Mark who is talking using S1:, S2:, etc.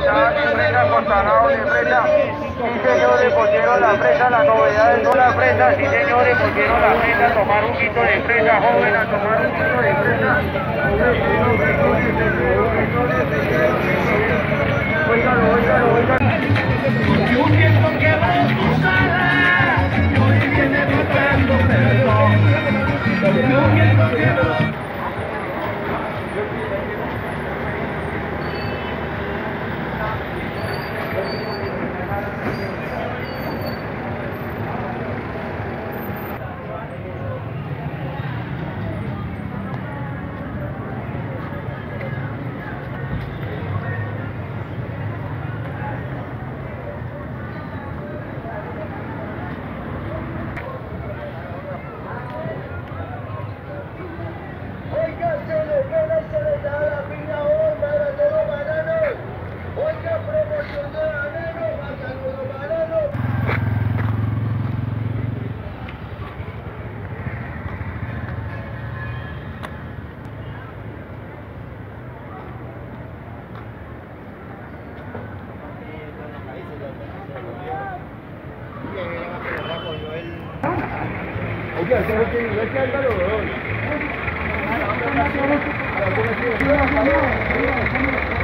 S1: estaban en fresa, cortajados de fresa. Sí, señores, pusieron la fresa, la novedad es la fresa. Sí, señores, pusieron la fresa, a tomar un poquito de fresa, joven, a tomar un poquito de fresa. Óigalo, óigalo, óigalo. Yo siento que va a cruzar, yo viene buscando perdón. Yo siento que va.
S2: Oye, ¿sabes qué? No es que anda los dos.